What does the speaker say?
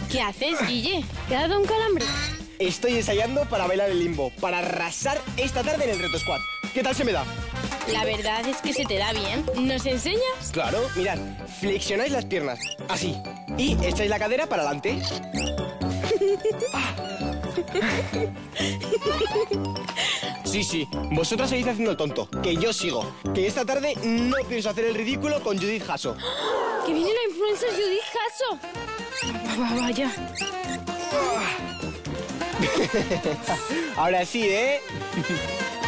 ¿Qué haces, Guille? ¿Te ha dado un calambre? Estoy ensayando para bailar el limbo, para arrasar esta tarde en el Reto Squad. ¿Qué tal se me da? La verdad es que se te da bien. ¿Nos enseñas? Claro, mirad, flexionáis las piernas, así, y echáis la cadera para adelante. Sí, vosotras seguís haciendo el tonto, que yo sigo. Que esta tarde no pienso hacer el ridículo con Judith Hasso. ¡Que viene la influencer Judith Hasso! Vaya. Ahora sí, ¿eh?